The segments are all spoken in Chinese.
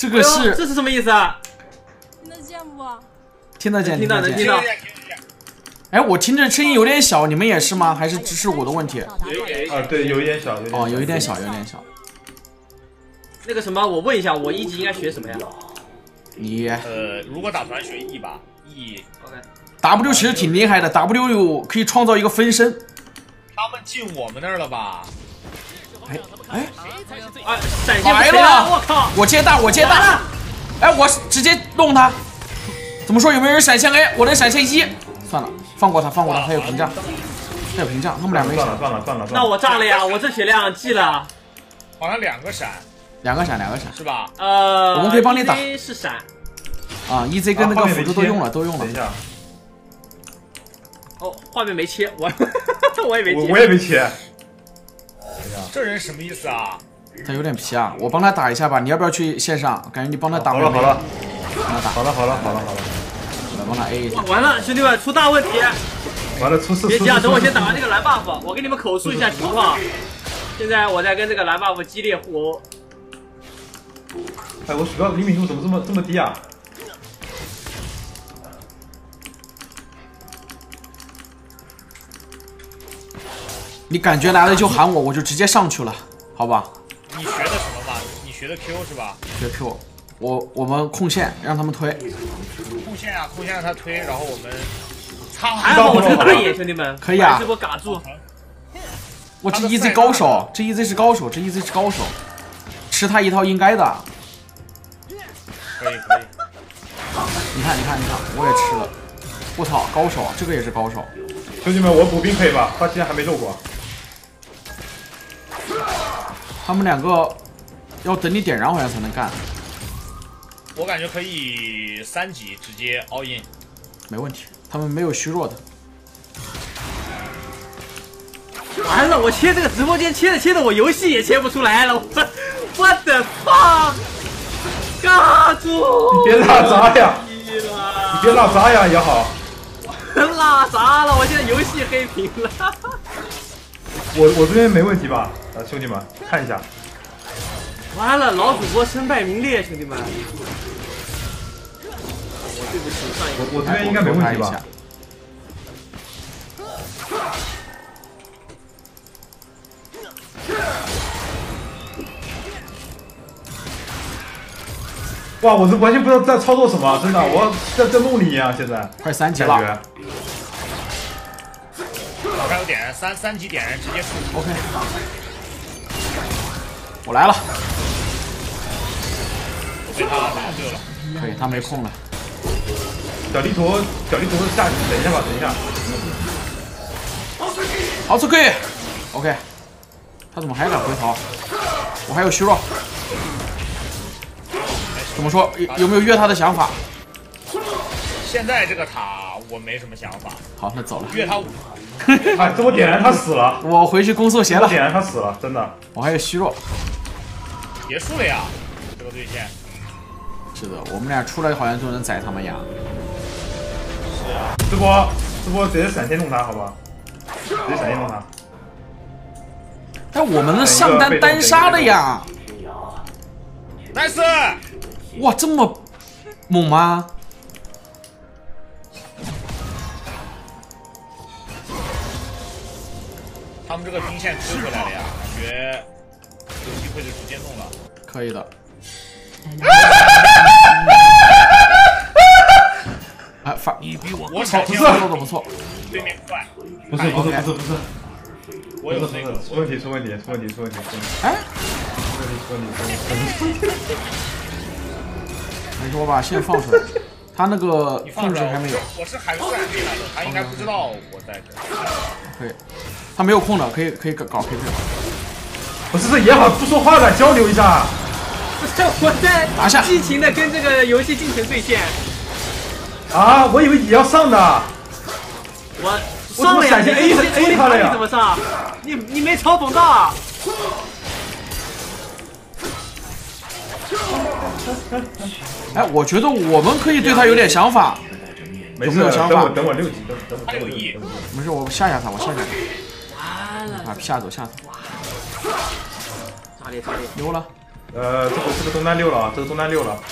这个是这是什么意思啊？ 听得见不？ 听得见， 听到能听到。 哎，我听着声音有点小，你们也是吗？还是只是我的问题？ 啊，对，有一点小， 哦，有一点小，有点小。 那个什么，我问一下，我一级应该学什么呀？ 你如果打团学 E 吧 ，E。OK。 W 其实挺厉害的 ，W 可以创造一个分身。 他们进我们那儿了吧？ 哎， 闪现来了！ 我靠！ 我接大，我接大！哎，我直接弄他。怎么说？有没有人闪现 A？ 我能闪现1。算了，放过他，放过他，他有屏障，他有屏障，他们俩没闪。 算了。 那我炸了呀！我这血量记了。 好像2个闪。 2个闪是吧？ 我们可以帮你打。 是闪。 啊 ，EZ 跟那个辅助都用了， 等一下。 哦，画面没切，我也没切。 我也没切。 这人什么意思啊？ 他有点皮啊，我帮他打一下吧。你要不要去线上？感觉你帮他打好了。 帮他打。 好了。 我帮他 A 一下。 完了，兄弟们出大问题！ 完了，出事！ 别急啊，等我先打完这个蓝 buff， 我给你们口述一下情况。现在我在跟这个蓝 buff 激烈互殴。 哎，我鼠标灵敏度怎么这么低啊？ 你感觉来了就喊我，我就直接上去了，好吧？ 你学的什么嘛？你学的 Q 是吧？ 学 Q， 我们控线让他们推。 控线让他推，然后我们。 还好我是打野，兄弟们。 可以啊。 这波嘎住。 我这 EZ 高手，这 EZ 是高手，吃他一套应该的。 可以。 你看，我也吃了。我操，高手，这个也是高手。 兄弟们，我补兵可以吧？他现在还没漏过。 他们2个要等你点燃好像才能干。 我感觉可以3级直接 all in。 没问题，他们没有虚弱的。 完了，我切这个直播间切着我游戏也切不出来了，我的fuck，尬住！ 你别拉闸呀！你别拉闸呀也好。 拉闸了，我现在游戏黑屏了。 我这边没问题吧？兄弟们看一下。 完了，老主播身败名裂，兄弟们。我对不起上一个。 我这边应该没问题吧？哇，我这完全不知道在操作什么，真的，我在梦里一样。现在快3级了。 老开有点3级点燃直接出。 OK， 我来了。 被他打对了。 可以，他没空了。 小地图下去，等一下吧，等一下。 好，这可以。OK， 他怎么还敢回逃？我还有虚弱。怎么说？有没有越他的想法？ 现在这个塔我没什么想法。 好，那走了。 越他。 哎，这我点燃他死了。 我回去攻速鞋了。 点燃他死了，真的。 我还有虚弱。 结束了呀，这个对线。 是的，我们俩出来好像就能宰他们呀。 是啊。 这波直接闪现弄他，好吧？直接闪现弄他。 但我们的上单单杀的呀。 nice。 哇，这么猛吗？ 他们这个兵线推回来了呀，感觉有机会就直接弄了。 可以的。啊， 我闪现做的不错。 对面快。 不是。 我有那个出问题。 哎。 出问题。 没事，我把线放出来。他那个控制还没有。 我是海帅进来的，他应该不知道我在这。 可以，他没有空的，可以搞 KP。 不是，这也好不说话的，交流一下。 不是，我在激情的跟这个游戏进行对线。 啊，我以为你要上的。 我上了呀，你 A 他了呀？你怎么上？你没嘲讽到。 哎，我觉得我们可以对他有点想法。 没事，等我6级，等我。 他有意。 没事，我吓他。 完了。 啊，吓走。 炸裂！ 牛了。 这个中单6了啊，这个中单6了。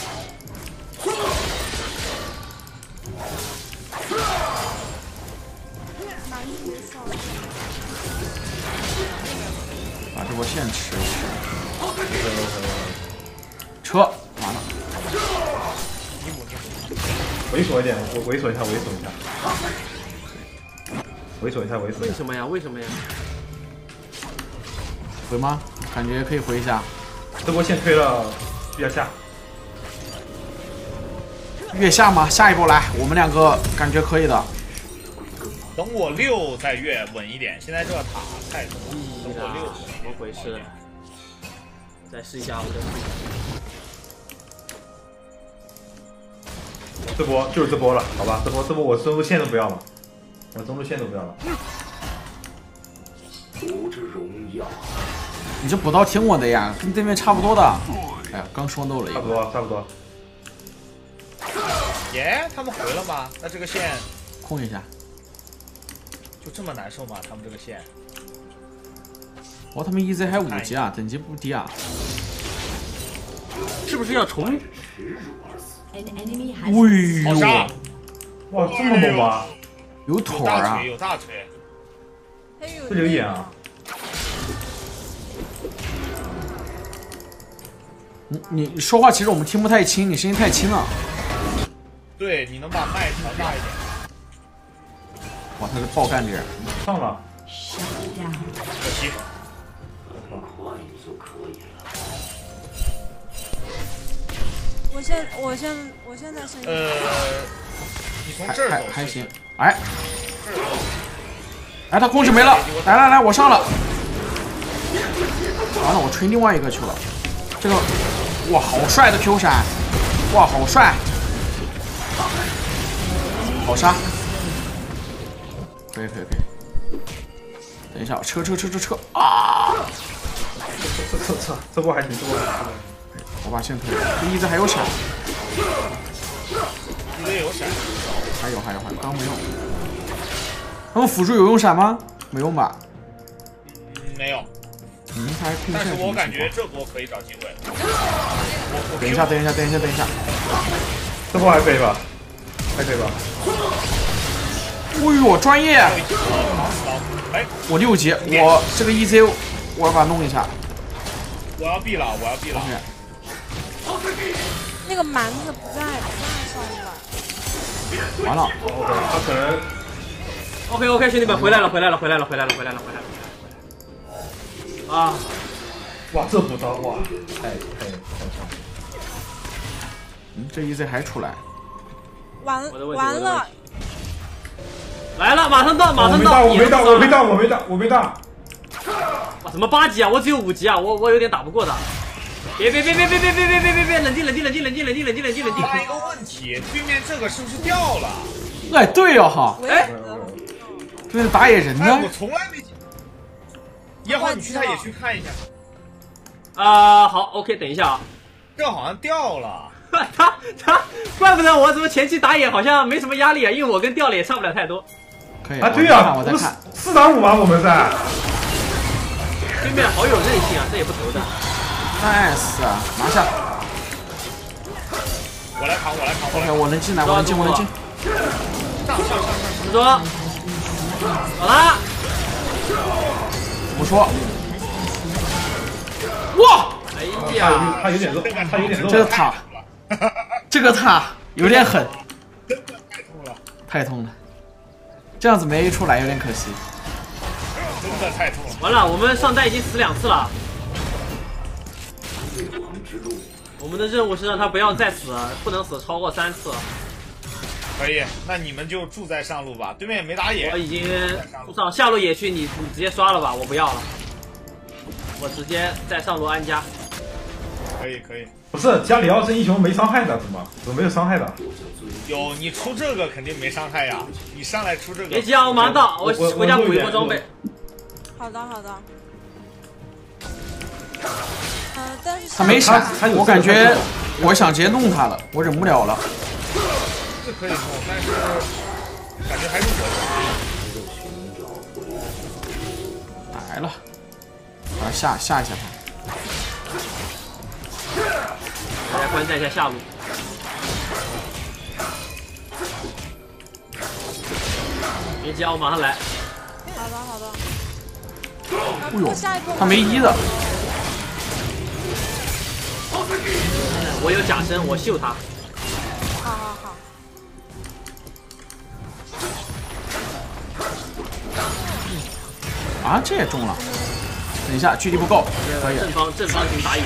把这波线吃。车完了。 猥琐一点，我猥琐一下。 为什么呀？为什么呀？ 回吗？感觉可以回一下。 这波线推了，月下。 月下吗？下一波来，我们两个感觉可以的。 等我6再越稳一点，现在这个塔太多了。等我6。 怎么回事？再试一下我的。 这波就是这波了，好吧？这波我中路线都不要了，我中路线都不要了。 你这补刀挺稳的呀，跟对面差不多的。哎呀，刚说漏了一个。 差不多。 耶，他们回了吗？那这个线控一下。 就这么难受吗？他们这个线？ 哦，他们 EZ 还5级啊，等级不低啊。 是不是要重？ 哎好杀！ 哇，这么猛吗？ 有腿啊！ 有大腿。 这有眼啊！ 你说话其实我们听不太清，你声音太轻了。 对，你能把麦调大一点。 哇，他是爆干这人。 上了。 可惜。 我现在声音。 你从这儿走还行。哎，他控制没了。来，我上了。完了，我吹另外一个去了。这个，哇，好帅的 Q 闪！哇，好帅！好杀！可以。等一下，车啊！ 这波还行， 我把线推了，这一直还有闪。 一直有闪。 还有，刚没用。他们辅助有用闪吗？没用吧？ 没有。 他还但是我感觉这波可以找机会。 等一下。 这波还可以吧？ 哎呦，专业！我6级，我这个 EZ， 我要把它弄一下。 我要 B 了。 那个蛮子不在上面。 完了。 他可能。 OK， 兄弟们回来了。啊！ 哇，这补刀哇，太这 EZ 还出来。 完了。 来了，马上到。 我没到。 哇，怎么8级啊？我只有5级啊，我有点打不过的。别，冷静。 发一个问题，对面这个是不是掉了？ 哎，对哦哈。 哎， 对面打野人呢？ 我从来没。1号，你去他野区看一下。 好 ，OK， 等一下啊。 这好像掉了。 他，怪不得我怎么前期打野好像没什么压力啊，因为我跟掉了也差不了太多。 可以啊，对呀， 我在看 4打5吗？我们在。 对面好有韧性啊，这也不投的。 nice， 拿下。 我来扛。 OK， 我能进。 上。 怎么说？好了。 怎么说？哇！ 哎呀， 他有点肉。 这个塔有点狠，太痛了。这样子没 A 出来有点可惜。 真的太痛了。 完了，我们上单已经死2次了。我们的任务是让他不要再死，不能死超过3次。 可以，那你们就住在上路吧，对面也没打野。 我已经上下路野区，你直接刷了吧，我不要了，我直接在上路安家。 可以。 不是家里要是英雄没伤害的，怎么没有伤害的？ 有，你出这个肯定没伤害呀，你上来出这个。 别急啊，我马上到，我回家补一波装备。 好的。但是他没闪，我感觉我想直接弄他了，我忍不了了。 是可以弄，但是感觉还是来了，把他下一下他。 大家观战一下下路。别急啊，我马上来。 好的好的。 哎呦下一波他没一的， 我有假身，我秀他。 好好好。 啊，这也中了。等一下，距离不够，可以。 正方形打野。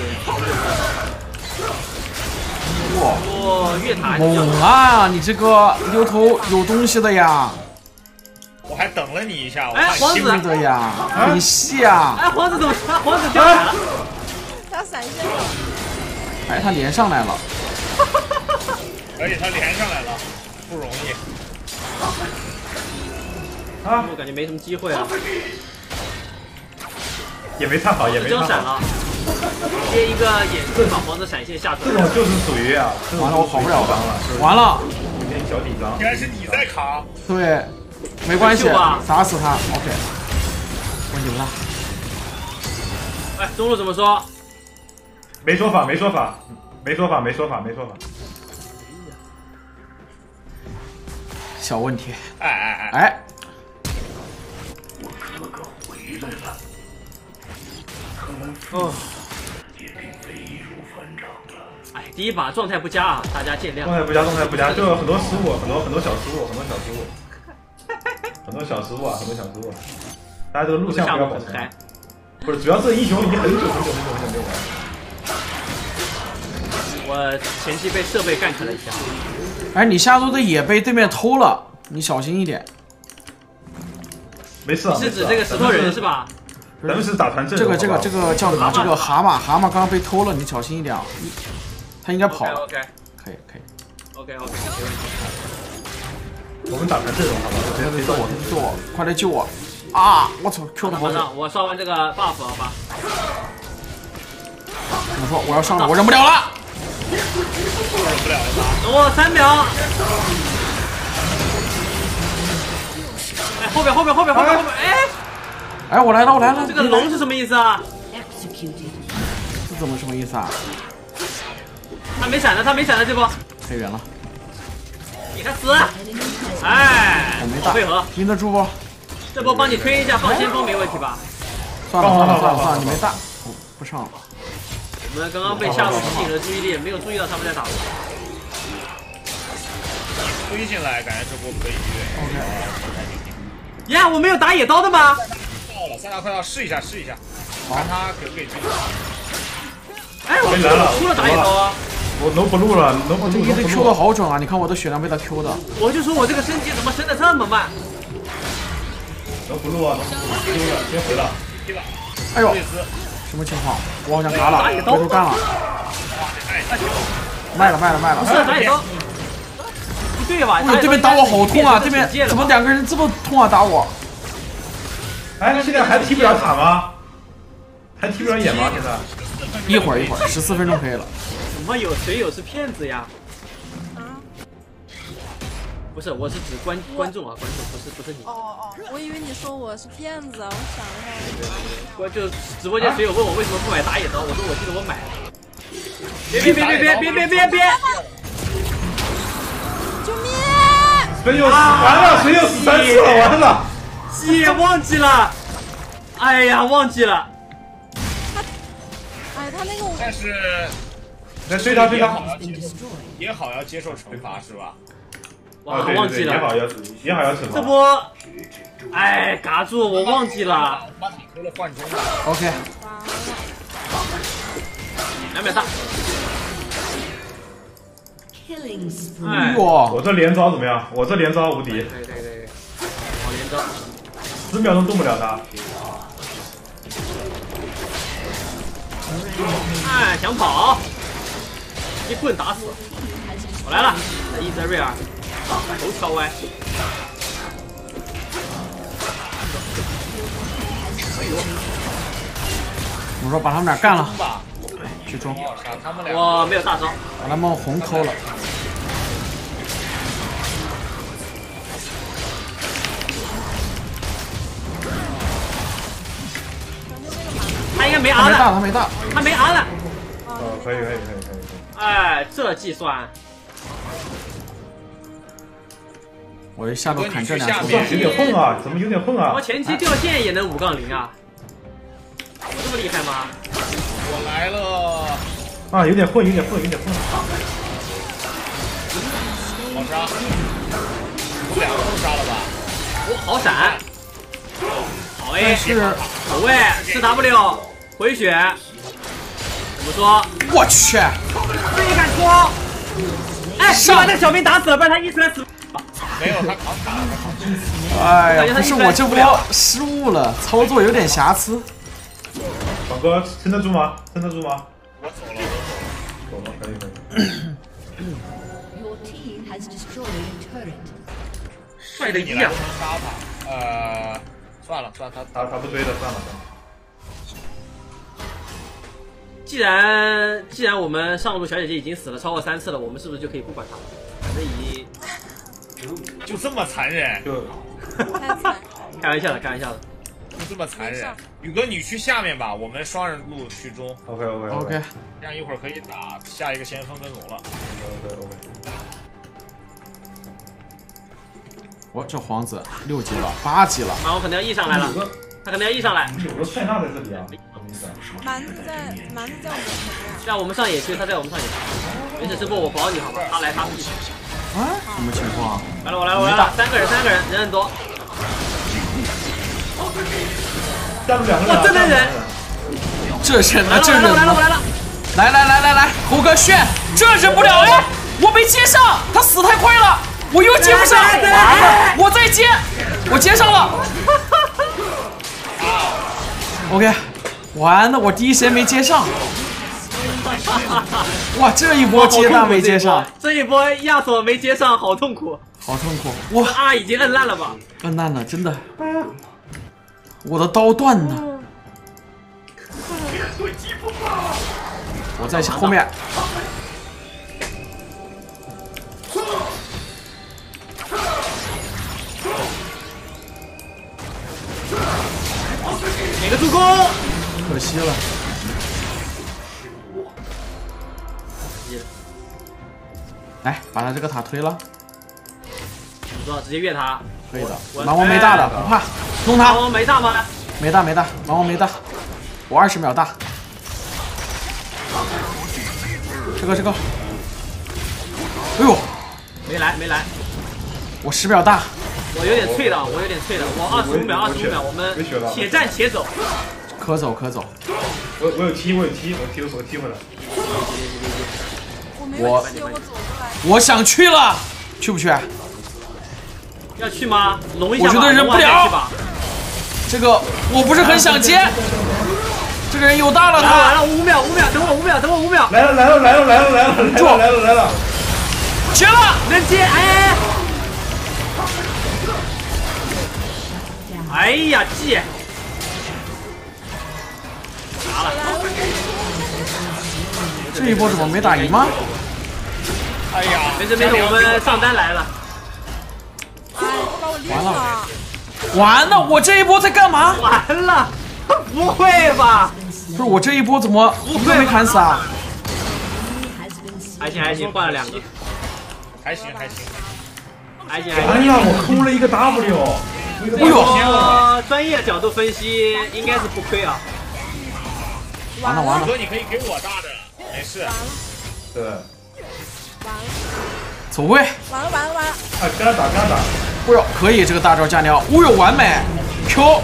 哇， 哇，越塔猛啊！你这个溜头有东西的呀， 我还等了你一下，我哎皇子是的呀，很细啊。 哎，皇子怎么？皇子掉下来了。 他闪现了。 哎，他连上来了。 而且他连上来了，不容易。 啊， 我感觉没什么机会啊。 也没看好，也没看好。 交闪了，接一个眼镜把皇子闪现下出来。 这种就是属于啊， 完了，我跑不了了， 了，完了。 有点小紧张。 应该是你在卡。 对，没关系秀吧， 砸死他。OK， 问题不大。 哎，中路怎么说？ 没说法，没说法，没说法，没说法，没说法。 小问题。 哎哎哎！ 哎， 哦。哎，第一把状态不佳啊，大家见谅。 状态不佳，状态不佳，就有很多失误，很多小失误，很多小失误，很多小失误啊，很多小失误。大家这个录像不要保存。不是，主要这个英雄已经很久没玩了。 我前期被设备干了一下。 哎，你下路的野被对面偷了，你小心一点。 没事啊。 你是指这个石头人是吧？ 咱们是打团阵。 这个叫什么？这个蛤蟆刚刚被偷了，你小心一点啊。他应该跑了。 OK， 可以。 OK， 没问题。 我们打团阵容好不好？ 别揍我，快来救我！啊！我操 ，Q 的好准。 我刷完这个 buff 好吧？ 怎么说？我要上了，我忍不了了。 忍不了了吧？ 等我3秒。哎，后边！ 哎，我来了！ 这个龙是什么意思啊？ 这怎么什么意思啊？ 他没闪的这波。 太远了。 给他死！哎， 我没大配合， 盯得住不？ 这波帮你推一下，放先锋没问题吧？ 算了，你没大，不上了。 我们刚刚被下路吸引了注意力，没有注意到他们在打我。 推进来，感觉这波可以越。 OK。 呀，我没有打野刀的吗？ 到了，3大快到，试一下，看他可不可以追。 哎，我出了打野刀啊！ 我能不录了，能不录。 一直 Q 的好准啊！你看我的血量被他 Q 的。 我就说我这个升级怎么升的这么慢？ 能不录啊？丢了，先回了。 哎呦，什么情况？我好像嘎了，回头干了。卖了。 不是打野刀。不对吧？ 哎呦，对面打我好痛啊！对面怎么2个人这么痛啊？打我！ 哎，现在还踢不了塔吗？还踢不了野吗？现在？ 一会儿，14分钟可以了。 怎么有水友是骗子呀？ 啊？ 不是，我是指观众啊，观众不是你。 哦，我以为你说我是骗子，我想一下。 我就直播间水友问我为什么不买打野刀，我说我记得我买了。别！ 救命！ 水友死完了，水友死3次了，完了。 姐忘记了，哎呀，忘记了。 哎，他那个但是， 来追他。 也好要接受惩罚是吧？ 哇，忘记了。 也好要惩罚。 这波，哎，嘎住，我忘记了。 把塔科了换中了。 OK。 2秒大。 哎呦， 我这连招怎么样？我这连招无敌。 对，好连招。 10秒钟动不了他。 哎，想跑，一棍打死。我来了，伊泽瑞尔，头朝歪。 我说把他们俩干了。去中。 我没有大招， 把他们红抠了。 他应该没 R 了， 他没大。 他没 R 了。 可以。 哎，这计算。 我下路砍这两下头。 有点混啊，怎么有点混啊我？前期掉线也能5杠0啊，有这么厉害吗？ 我来了， 啊，有点混，有点混，有点混。 好杀，我们2个都杀了吧？ 我好闪，好 A， 是走位吃 W 回血，怎么说？ 我去， 这也敢说？哎，你把那个小兵打死了，不然他一出来死。 没有，他扛塔，他扛塔。 哎呀，不是我这波失误了，操作有点瑕疵。 爽哥撑得住吗？撑得住吗？ 我走了， 走了，可以可以。 Your team has destroyed a turret. 帅的一样你来不。能杀他。算了，他他不追的，算了。 既然我们上路小姐姐已经死了超过3次了，我们是不是就可以不管她了？反正已经就这么残忍， 就太惨。 开玩笑的，开玩笑的。 就这么残忍。宇哥，你去下面吧，我们双人路去中， OK， 这样一会儿可以打下一个先锋跟龙了。 OK。 我这皇子6级了，8级了。 然后可能要 E 上来了，他可能要 E 上来， 有个塞纳在这里啊，什么意思啊？ 蛮子在我们这边。 让我们上野区，他在我们上野区。没事，这波我保你好吗？他来他必啊？什么情况？ 来了，我来了，3个人，人很多。 下路2个人。 哇，真的人！ 这忍来了， 这忍我来了！ 来，猴哥炫，这忍不了哎！我没接上，他死太快了，我又接不上，我再接，我接上了。OK， 完了，我第一时间没接上。哇，这一波接大没接上， 这一波亚索没接上，好痛苦， 好痛苦！哇， R 已经摁烂了吧？ 摁烂了，真的，我的刀断了。我在后面。 给个助攻， 可惜了。来，把他这个塔推了， 你说直接越他， 可以的。狼王没大的，不怕，弄他。 狼没大吗？ 没大，狼王没大，我20秒大。这个，哎呦， 没来， 我10秒大。 我有点脆的，我25秒，我们且战且走。 可走。 我有踢，我有手踢回来。 我没有踢，我走过来。 我想去了，去不去？ 要去吗？龙一下吧， 我觉得忍不了吧。 这个我不是很想接。这个人有大了，他来了，5秒，等我5秒。 来了， 接了， 能接，哎呀，记。拿了。 这一波怎么没打赢吗？ 哎呀， 没事，我们上单来了。 哎，把我晕了。 完了，我这一波在干嘛？ 完了，不会吧？ 不是我这一波怎么一个没砍死啊？ 还行，换了2个。 还行。 哎呀，我抠了一个 W。 哎呦， 专业角度分析应该是不亏啊。 完了。 哥，你可以给我大的，没事。 对。 完了。 走位。 完了。 哎，跟他打。 哎呦，可以，这个大招加撩，哦呦，完美 Q。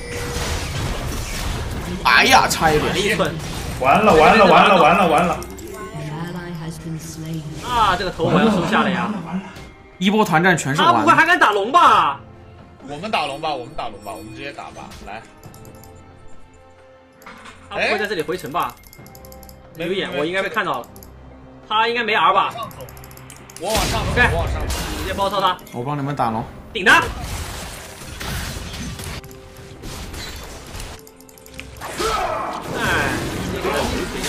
哎呀，差一点。 完了。 An ally has been slain. 啊，这个头我要收下了呀！ 一波团战全是他不会完。 还敢打龙吧？ 我们打龙吧，我们直接打吧，来。 他不会在这里回城吧？ 没有眼，我应该被看到了。他应该没 R 吧？ 我往上走， 对， 我往上走。 直接包抄他， 我帮你们打龙。 顶他！哎，这个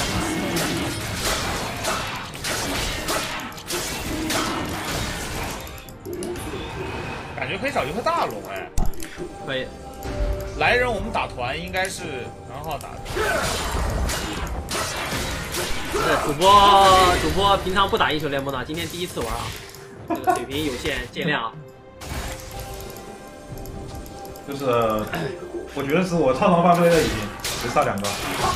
感觉可以找一块大龙哎。 可以。 来人，我们打团应该是很好打的。 是主播平常不打英雄联盟的，今天第一次玩啊，这个水平有限，见谅啊。 就是我觉得是我超常发挥了，已经只差2个。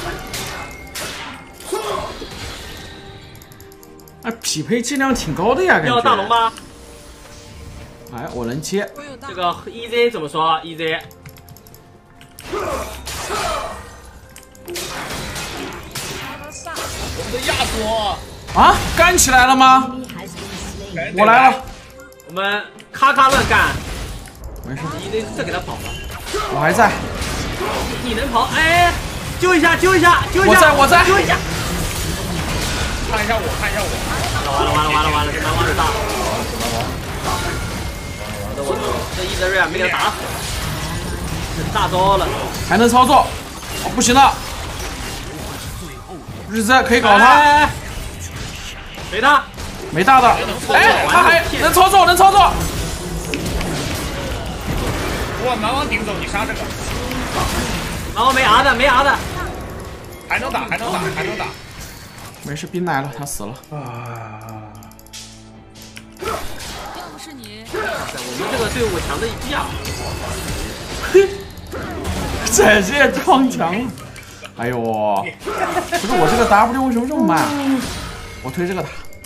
哎，匹配质量挺高的呀，感觉。 要大龙吗？ 哎，我能接。 这个 EZ 怎么说 ？EZ。 我们的亚索啊，干起来了吗？ Enemy has been slain. 我来了， 我们咔咔乱干。 没事， EZ 这给他跑了。 我还在。 你能跑？哎，救一下，救一下，救一下！ 我在救一下！ 看一下我，看一下我。 完了，这蛮王子大。我这伊泽瑞尔没给他打死，这大招了。 还能操作，哦，不行了。日子可以搞他， 哎，没他， 没大的。哎，他还能操作，能操作。 哇，蛮王顶走，你杀这个。 然后没 R 的，没 R 的。 还能打。 没事，兵来了，他死了。 啊！ 要不是你， 我们这个队伍强的一逼啊！ 这些撞墙。哎呦，不是我这个 W 为什么这么慢？我推这个打。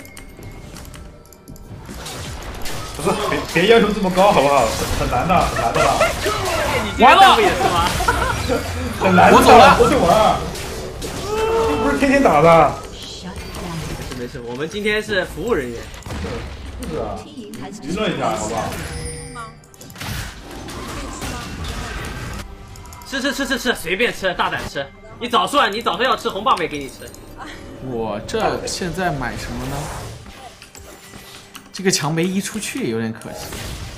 不是，别要求这么高好不好？很难的吧？ 完了不也是吗？ 很难的， 我走了我去玩。又不是天天打的。 没事，我们今天是服务人员。 是啊， Team has 娱乐一下好不好？ 吃，随便吃，大胆吃。你早说，你早说要吃红棒没给你吃。 我这现在买什么呢？这个墙没移出去，有点可惜。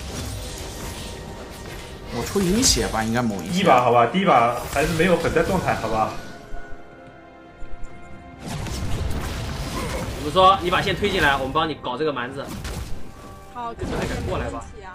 我出银血吧，应该某一第一把好吧，第一把还是没有很在状态，好吧？ 我们说你把线推进来，我们帮你搞这个蛮子。 好，这还敢过来吧？ 啊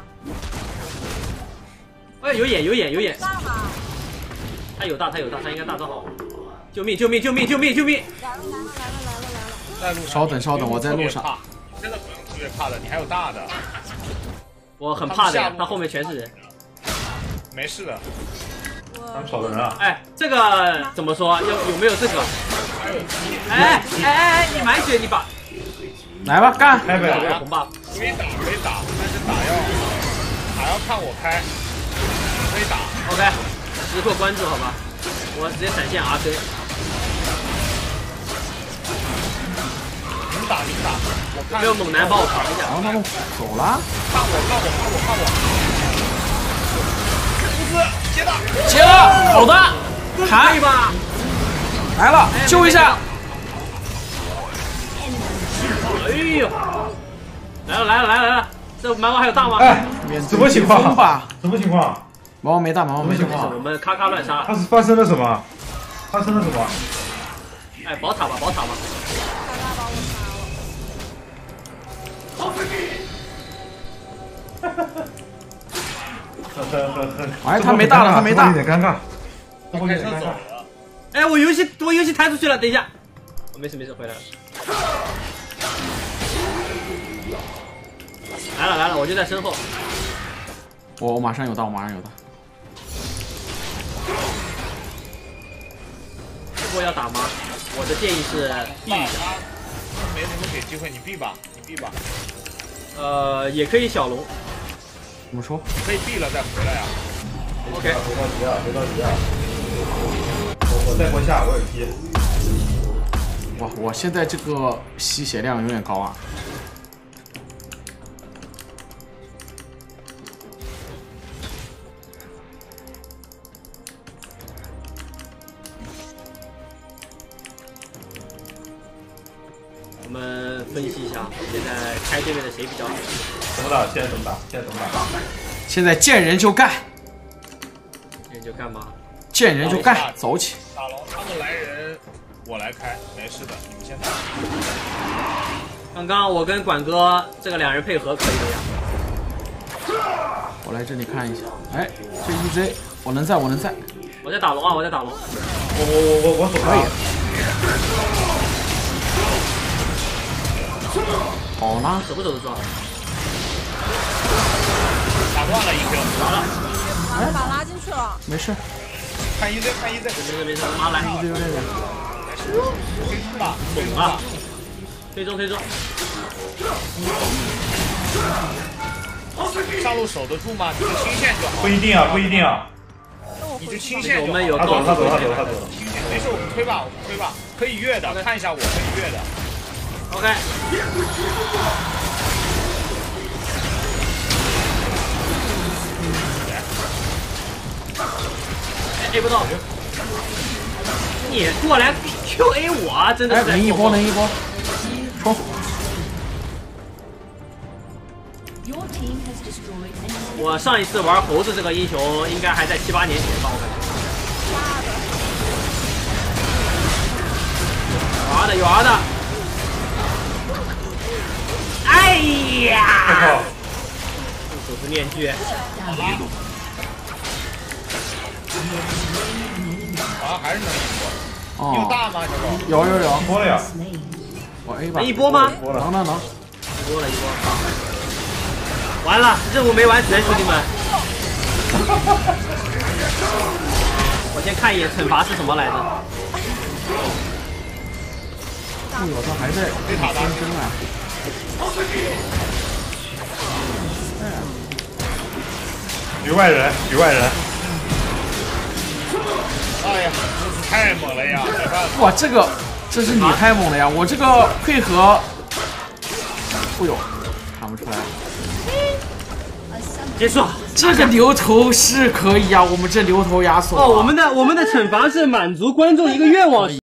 哎，有眼， 大吗？ 他有大，他应该大招好。救命！ 来了！ 在路上。 稍等，我在路上。 真的不用特别怕的，你还有大的。 我很怕的呀，他后面全是人。 没事的。 他们少的人啊！ 哎，这个怎么说？有没有这个？哎，你满血，你把来吧，干！ 开呗！ 这个红棒。 可以打，但是打要看我开。可以打。 OK，时刻关注好吧？我直接闪现 RC。 你打，我看没有猛男帮我扛一下。 然后他们走了， 看我。乌兹接了，好的， 可以吧？ 来了，救一下。 哎呦，来了！这蛮王还有大吗？ 哎，什么情况？ 吧？ 什么情况？ 毛毛没大，毛毛没大。 我们咔咔乱杀。 他是发生了什么？ 哎，宝塔吧。 哎，他没大了， 有点尴尬。 我开车走了。 哎，我游戏弹出去了，等一下。没事，回来了。来了，我就在身后。 我马上有到。 这波要打吗？我的建议是避一下。 没什么给机会，你避吧。 也可以小龙。 怎么说？ 可以避了再回来呀。 OK。 别着急啊！我再过下，我有踢。 哇，我现在这个吸血量有点高啊。 我们分析一下，现在开对面的谁比较好？ 怎么打？现在怎么打？ 现在见人就干， 见人就干嘛？ 走起！ 打龙，他们来人，我来开，没事的，你们先打。 刚刚我跟管哥这个两人配合可以的呀。 我来这里看一下，哎，这 EZ 我能在。 我在打龙啊，我在打龙。 我走可以。 好啦， 守不守得住？ 打断了一 Q， 完了， 把他拉进去了。 没事， 看一 Z， 看一 Z， 没事，马上来， 对对对， 推中吧，推中啊吧， 推中。 上路守得住吗？你就清线就好。 不一定啊，不一定啊。 你就清线就好。 我们有他走了，他走了，他走了，他走了。 清线，没事，我们推吧，我们推吧，可以越的，看一下我可以越的。 OK。A 不到，你过来 QA 我，真的是。 能一波，冲！ 我上一次玩猴子这个英雄，应该还在7、8年前吧，我感觉。有儿的。哎呀！手持面具。 好像还是能一波。你有大吗，小狗？ 有。 播了呀。 我 A 吧。 能一波吗？ 播了。 能。 一波。完了，任务没完成，兄弟们。我先看一眼惩罚是什么来着。 队友他还在竞争啊。 局外人。 哎呀，真是太猛了呀！没办法。 哇，这是你太猛了呀！我这个配合，哎呦，看不出来。 结束。 这个牛头是可以啊，我们这牛头亚索。 哦，我们的惩罚是满足观众一个愿望。